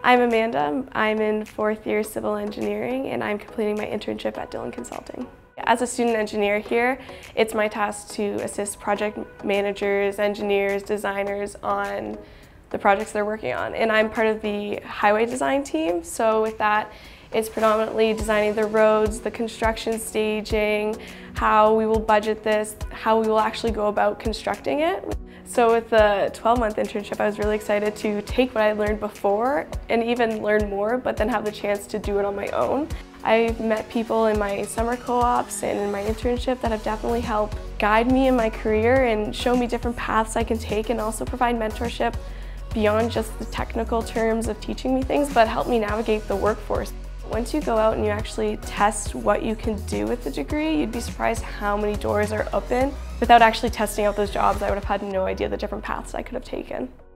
I'm Amanda. I'm in 4th year civil engineering and I'm completing my internship at Dillon Consulting. As a student engineer here, it's my task to assist project managers, engineers, designers on the projects they're working on. And I'm part of the highway design team, so with that, it's predominantly designing the roads, the construction staging, how we will budget this, how we will actually go about constructing it. So with the 12-month internship, I was really excited to take what I learned before and even learn more, but then have the chance to do it on my own. I've met people in my summer co-ops and in my internship that have definitely helped guide me in my career and show me different paths I can take, and also provide mentorship beyond just the technical terms of teaching me things, but help me navigate the workforce. Once you go out and you actually test what you can do with the degree, you'd be surprised how many doors are open. Without actually testing out those jobs, I would have had no idea the different paths I could have taken.